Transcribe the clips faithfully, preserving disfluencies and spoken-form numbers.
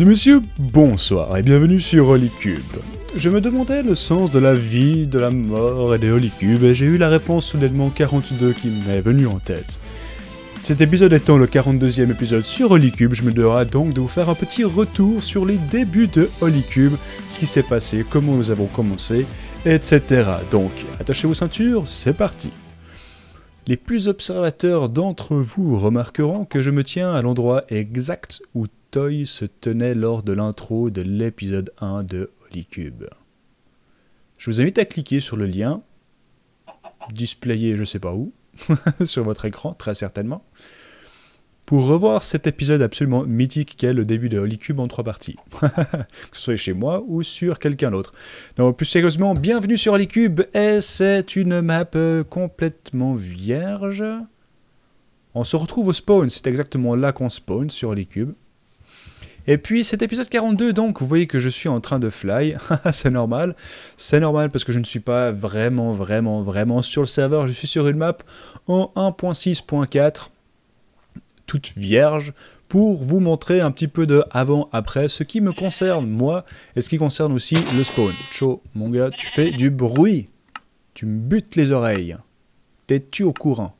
messieurs, bonsoir et bienvenue sur Holycube. Je me demandais le sens de la vie, de la mort et des Holycubes et j'ai eu la réponse soudainement quarante-deux qui m'est venue en tête. Cet épisode étant le quarante-deuxième épisode sur Holycube, je me dois donc de vous faire un petit retour sur les débuts de Holycube, ce qui s'est passé, comment nous avons commencé, et cetera. Donc, attachez vos ceintures, c'est parti. Les plus observateurs d'entre vous remarqueront que je me tiens à l'endroit exact où Toy se tenait lors de l'intro de l'épisode un de Holycube. Je vous invite à cliquer sur le lien, displayé je sais pas où, sur votre écran très certainement, pour revoir cet épisode absolument mythique qu'est le début de Holycube en trois parties, que ce soit chez moi ou sur quelqu'un d'autre. Donc plus sérieusement, bienvenue sur Holycube, et c'est une map complètement vierge. On se retrouve au spawn, c'est exactement là qu'on spawn sur Holycube. Et puis cet épisode quarante-deux, donc vous voyez que je suis en train de fly, c'est normal, c'est normal parce que je ne suis pas vraiment, vraiment, vraiment sur le serveur, je suis sur une map en un point six point quatre, toute vierge, pour vous montrer un petit peu de avant-après, ce qui me concerne moi, et ce qui concerne aussi le spawn. Cho, mon gars, tu fais du bruit, tu me butes les oreilles, t'es-tu au courant?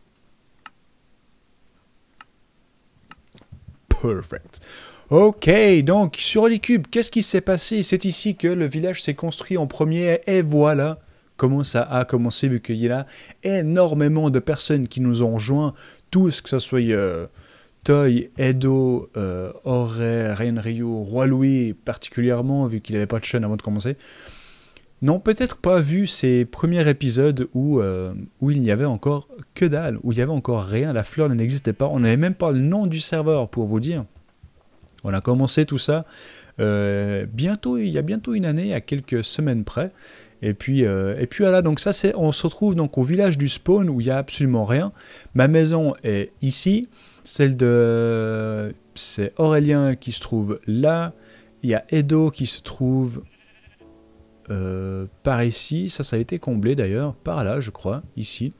Perfect. Ok, donc sur Holycube, qu'est-ce qui s'est passé? C'est ici que le village s'est construit en premier, et voilà comment ça a commencé, vu qu'il y a énormément de personnes qui nous ont rejoints, tous, que ce soit euh, Toy, Edo, euh, Ore, Ryu, Roi Louis, particulièrement, vu qu'il n'avait pas de chaîne avant de commencer, n'ont peut-être pas vu ces premiers épisodes où, euh, où il n'y avait encore que dalle, où il n'y avait encore rien, la fleur n'existait pas, on n'avait même pas le nom du serveur, pour vous dire. On a commencé tout ça euh, bientôt, il y a bientôt une année, à quelques semaines près. Et puis, euh, et puis voilà, donc ça c'est, on se retrouve donc au village du spawn où il n'y a absolument rien. Ma maison est ici, celle de... c'est Aurélien qui se trouve là. Il y a Edo qui se trouve euh, par ici, ça ça a été comblé d'ailleurs, par là je crois, ici.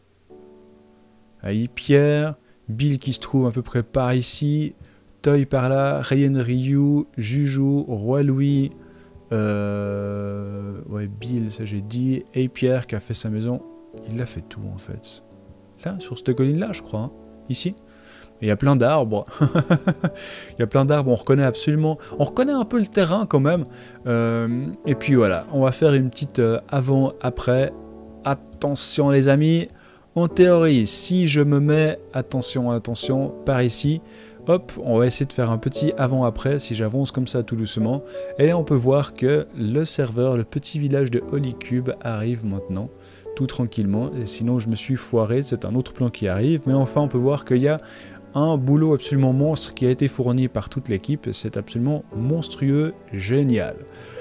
Ahí Pierre, Bill qui se trouve à peu près par ici. Toy par là, Ryu, Juju, Roi Louis, euh, ouais, Bill, ça j'ai dit, et Pierre qui a fait sa maison, il a fait tout en fait. Là, sur cette colline-là, je crois, hein, ici. Il y a plein d'arbres, il y a plein d'arbres, on reconnaît absolument, on reconnaît un peu le terrain quand même. Euh, et puis voilà, on va faire une petite euh, avant-après. Attention les amis, en théorie, si je me mets, attention, attention, par ici, hop, on va essayer de faire un petit avant-après si j'avance comme ça tout doucement. Et on peut voir que le serveur, le petit village de Holycube arrive maintenant, tout tranquillement. Et sinon je me suis foiré, c'est un autre plan qui arrive. Mais enfin on peut voir qu'il y a un boulot absolument monstre qui a été fourni par toute l'équipe. C'est absolument monstrueux, génial.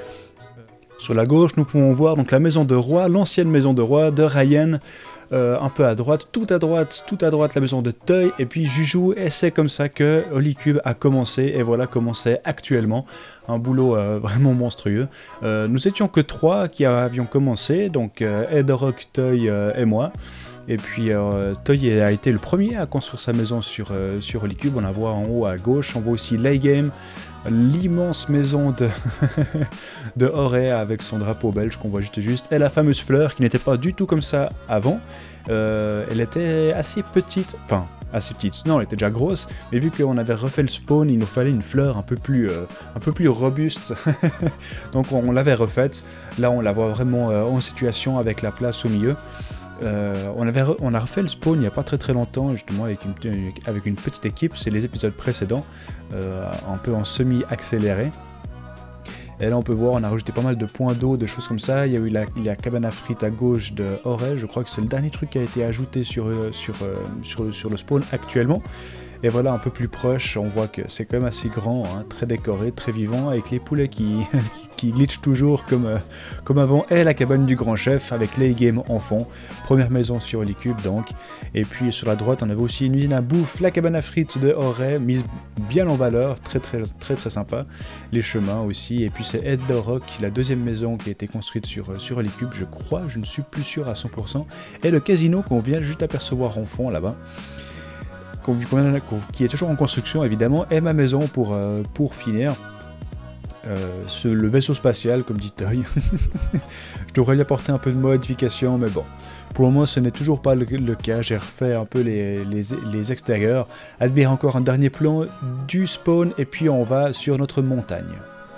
Sur la gauche, nous pouvons voir donc la maison de roi, l'ancienne maison de roi de Ryan. Euh, un peu à droite, tout à droite, tout à droite la maison de Toy et puis Juju, et c'est comme ça que Holycube a commencé, et voilà comment c'est actuellement, un boulot euh, vraiment monstrueux. Euh, nous étions que trois qui avions commencé, donc euh, Edorock, Toy euh, et moi, et puis euh, Toy a été le premier à construire sa maison sur, euh, sur Holycube. On la voit en haut à gauche, on voit aussi Laygame, l'immense maison de, de Auré avec son drapeau belge qu'on voit juste juste, et la fameuse fleur qui n'était pas du tout comme ça avant. Euh, elle était assez petite, enfin assez petite, non elle était déjà grosse, mais vu qu'on avait refait le spawn, il nous fallait une fleur un peu plus, euh, un peu plus robuste, donc on, on l'avait refaite. Là on la voit vraiment euh, en situation avec la place au milieu. Euh, on, avait re on a refait le spawn il n'y a pas très très longtemps, justement avec une, avec une petite équipe, c'est les épisodes précédents, euh, un peu en semi-accéléré. Et là on peut voir, on a rajouté pas mal de points d'eau, de choses comme ça. Il y a eu la, il y a cabane à frites à gauche de Auré, je crois que c'est le dernier truc qui a été ajouté sur, sur, sur, sur le spawn actuellement. Et voilà, un peu plus proche, on voit que c'est quand même assez grand, hein, très décoré, très vivant, avec les poulets qui, qui, qui glitchent toujours comme, euh, comme avant, et la cabane du grand chef avec Laygame en fond. Première maison sur Holycube donc. Et puis sur la droite, on avait aussi une usine à bouffe, la cabane à frites de Auré, mise bien en valeur, très très très très sympa. Les chemins aussi, et puis c'est Edorock, la deuxième maison qui a été construite sur, sur Holycube, je crois, je ne suis plus sûr à cent pour cent. Et le casino qu'on vient juste apercevoir en fond là-bas. Qui est toujours en construction évidemment, et ma maison pour, euh, pour finir. euh, ce, le vaisseau spatial, comme dit Toy. Je devrais lui apporter un peu de modification, mais bon. Pour le moment, ce n'est toujours pas le, le cas. J'ai refait un peu les, les, les extérieurs. Admire encore un dernier plan du spawn, et puis on va sur notre montagne.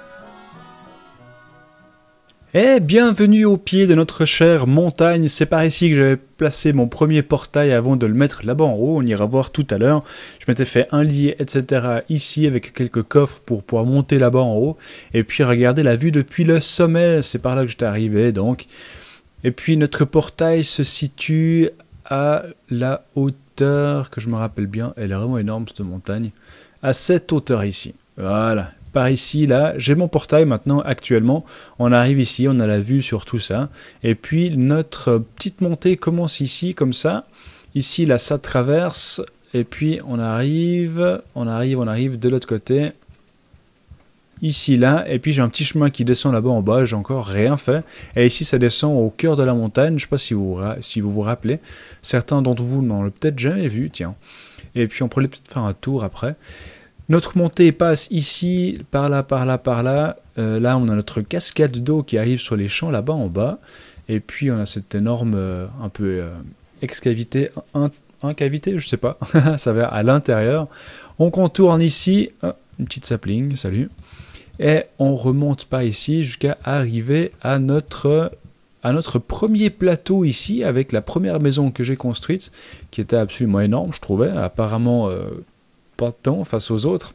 Et bienvenue au pied de notre chère montagne. C'est par ici que j'avais placé mon premier portail avant de le mettre là-bas en haut. On ira voir tout à l'heure. Je m'étais fait un lit, et cetera ici avec quelques coffres pour pouvoir monter là-bas en haut. Et puis regarder la vue depuis le sommet. C'est par là que j'étais arrivé donc. Et puis notre portail se situe à la hauteur, que je me rappelle bien, elle est vraiment énorme cette montagne, à cette hauteur ici. Voilà. Par ici, là, j'ai mon portail maintenant, actuellement. On arrive ici, on a la vue sur tout ça. Et puis, notre petite montée commence ici, comme ça. Ici, là, ça traverse. Et puis, on arrive, on arrive, on arrive de l'autre côté. Ici, là. Et puis, j'ai un petit chemin qui descend là-bas en bas. J'ai encore rien fait. Et ici, ça descend au cœur de la montagne. Je ne sais pas si vous, si vous vous rappelez. Certains d'entre vous n'en l'ont peut-être jamais vu, tiens. Et puis, on pourrait peut-être faire un tour après. Notre montée passe ici, par là, par là, par là. Euh, là, on a notre cascade d'eau qui arrive sur les champs là-bas en bas. Et puis, on a cette énorme, euh, un peu euh, excavité, un, incavité, je sais pas. Ça va à l'intérieur. On contourne ici. Oh, une petite sapling, salut. Et on remonte par ici jusqu'à arriver à notre, à notre premier plateau ici, avec la première maison que j'ai construite, qui était absolument énorme, je trouvais. Apparemment... Euh, pas tant face aux autres.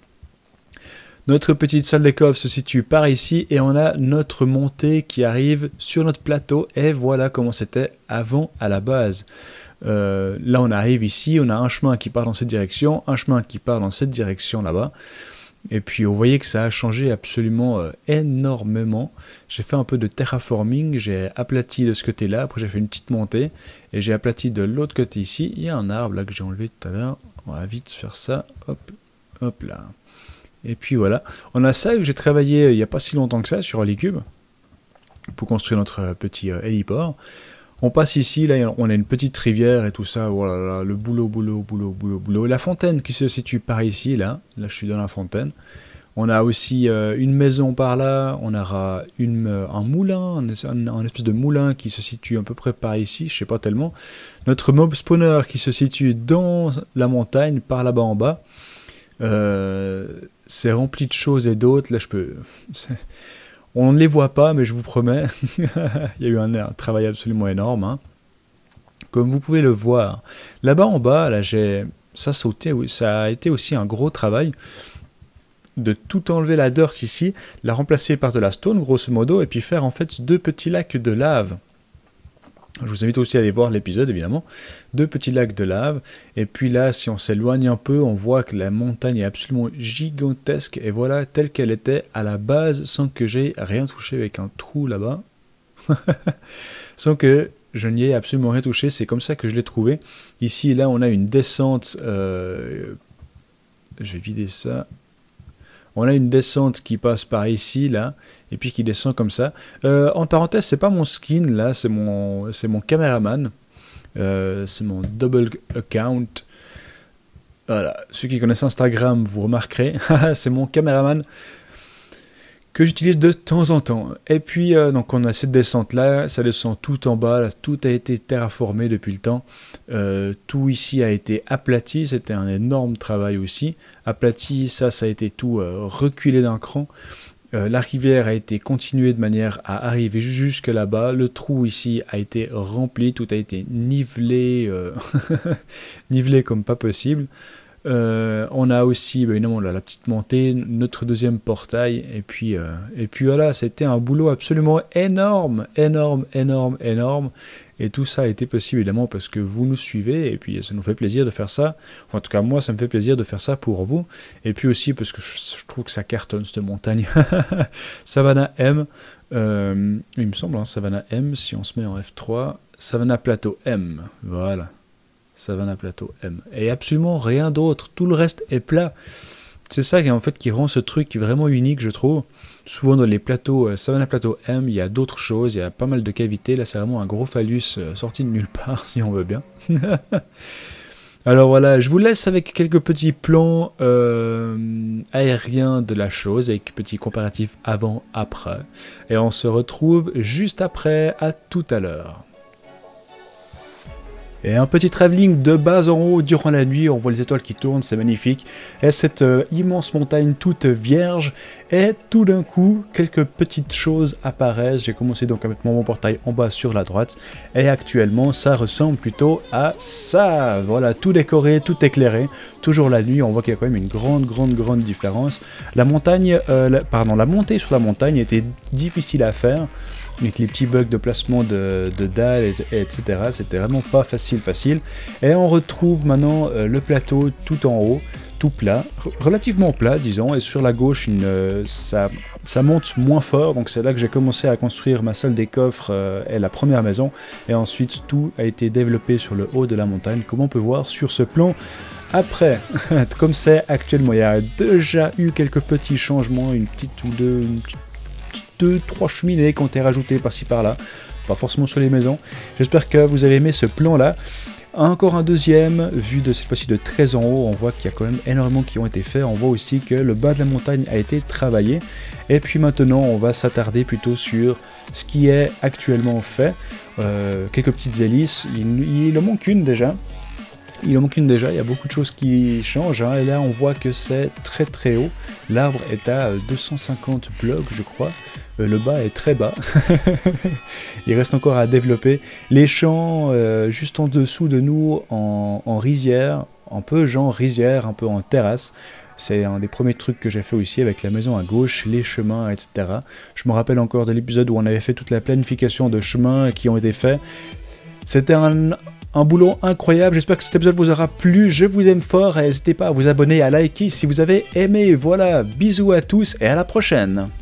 Notre petite salle des coffres se situe par ici et on a notre montée qui arrive sur notre plateau et voilà comment c'était avant à la base. Euh, là on arrive ici, on a un chemin qui part dans cette direction, un chemin qui part dans cette direction là-bas. Et puis vous voyez que ça a changé absolument euh, énormément. J'ai fait un peu de terraforming, j'ai aplati de ce côté-là, après j'ai fait une petite montée et j'ai aplati de l'autre côté ici. Il y a un arbre là que j'ai enlevé tout à l'heure. On va vite faire ça, hop, hop là. Et puis voilà, on a ça que j'ai travaillé il n'y a pas si longtemps que ça sur Holycube pour construire notre petit euh, héliport. On passe ici, là on a une petite rivière et tout ça, voilà, le boulot, boulot, boulot, boulot, boulot. La fontaine qui se situe par ici, là, là je suis dans la fontaine. On a aussi euh, une maison par là, on aura une, euh, un moulin, un, un espèce de moulin qui se situe à peu près par ici, je sais pas tellement. Notre mob spawner qui se situe dans la montagne, par là-bas en bas. Euh, c'est rempli de choses et d'autres, là je peux... On ne les voit pas, mais je vous promets, il y a eu un, un travail absolument énorme. Hein. Comme vous pouvez le voir, là-bas en bas, là, j'ai ça, sauté, oui, ça a été aussi un gros travail de tout enlever la dirt ici, la remplacer par de la stone, grosso modo, et puis faire en fait deux petits lacs de lave. Je vous invite aussi à aller voir l'épisode, évidemment. Deux petits lacs de lave. Et puis là, si on s'éloigne un peu, on voit que la montagne est absolument gigantesque. Et voilà, telle qu'elle était à la base, sans que j'ai rien touché avec un trou là-bas. Sans que je n'y ai absolument rien touché. C'est comme ça que je l'ai trouvé. Ici, là, on a une descente. Euh... Je vais vider ça. On a une descente qui passe par ici, là, et puis qui descend comme ça. Euh, en parenthèse, c'est pas mon skin, là, c'est mon, c'est mon caméraman. Euh, c'est mon double account. Voilà, ceux qui connaissent Instagram, vous remarquerez. C'est mon caméraman que j'utilise de temps en temps. Et puis, euh, donc on a cette descente-là, ça descend tout en bas, là, tout a été terraformé depuis le temps. Euh, tout ici a été aplati, c'était un énorme travail aussi. Aplati, ça, ça a été tout euh, reculé d'un cran. Euh, la rivière a été continuée de manière à arriver jusque là-bas. Le trou ici a été rempli, tout a été nivelé, euh, nivelé comme pas possible. Euh, on a aussi, bah, évidemment, là, la petite montée, notre deuxième portail, et puis, euh, et puis voilà, c'était un boulot absolument énorme, énorme, énorme, énorme, et tout ça a été possible, évidemment, parce que vous nous suivez, et puis ça nous fait plaisir de faire ça, enfin, en tout cas, moi, ça me fait plaisir de faire ça pour vous, et puis aussi parce que je, je trouve que ça cartonne, cette montagne. Savannah M, euh, il me semble, hein, Savannah M, si on se met en F trois, Savannah Plateau M, voilà. Savannah Plateau M. Et absolument rien d'autre. Tout le reste est plat. C'est ça qui, en fait, qui rend ce truc vraiment unique, je trouve. Souvent dans les plateaux euh, Savannah Plateau M, il y a d'autres choses. Il y a pas mal de cavités. Là, c'est vraiment un gros phallus euh, sorti de nulle part, si on veut bien. Alors voilà, je vous laisse avec quelques petits plans euh, aériens de la chose, avec petits comparatifs avant-après. Et on se retrouve juste après, à tout à l'heure. Et un petit travelling de bas en haut durant la nuit, on voit les étoiles qui tournent, c'est magnifique. Et cette euh, immense montagne toute vierge, et tout d'un coup, quelques petites choses apparaissent. J'ai commencé donc à mettre mon portail en bas sur la droite, et actuellement ça ressemble plutôt à ça. Voilà, tout décoré, tout éclairé, toujours la nuit, on voit qu'il y a quand même une grande, grande, grande différence. La montagne, euh, la, pardon, la montée sur la montagne était difficile à faire, avec les petits bugs de placement de, de dalles, et, et etc. C'était vraiment pas facile, facile. Et on retrouve maintenant euh, le plateau tout en haut, tout plat, relativement plat, disons. Et sur la gauche, une, euh, ça, ça monte moins fort. Donc c'est là que j'ai commencé à construire ma salle des coffres euh, et la première maison. Et ensuite, tout a été développé sur le haut de la montagne, comme on peut voir sur ce plan. Après, comme c'est actuellement, il y a déjà eu quelques petits changements, une petite ou deux... Une petite deux, trois cheminées qui ont été rajoutées par-ci par-là, pas forcément sur les maisons. J'espère que vous avez aimé ce plan-là. Encore un deuxième, vu de cette fois-ci de très en haut, on voit qu'il y a quand même énormément qui ont été faits. On voit aussi que le bas de la montagne a été travaillé. Et puis maintenant, on va s'attarder plutôt sur ce qui est actuellement fait. Euh, quelques petites hélices, il, il en manque une déjà. Il en manque une déjà, il y a beaucoup de choses qui changent, hein, et là on voit que c'est très très haut. L'arbre est à deux cent cinquante blocs je crois, euh, le bas est très bas. Il reste encore à développer. Les champs euh, juste en dessous de nous en, en rizière, un peu genre rizière, un peu en terrasse. C'est un des premiers trucs que j'ai fait aussi avec la maison à gauche, les chemins, et cetera. Je me rappelle encore de l'épisode où on avait fait toute la planification de chemins qui ont été faits. C'était un... Un boulot incroyable, j'espère que cet épisode vous aura plu, je vous aime fort et n'hésitez pas à vous abonner, à liker si vous avez aimé. Voilà, bisous à tous et à la prochaine.